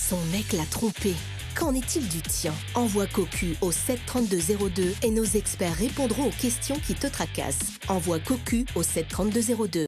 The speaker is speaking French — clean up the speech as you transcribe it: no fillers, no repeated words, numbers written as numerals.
Son mec l'a trompé. Qu'en est-il du tien? Envoie Cocu au 73202 et nos experts répondront aux questions qui te tracassent. Envoie Cocu au 73202.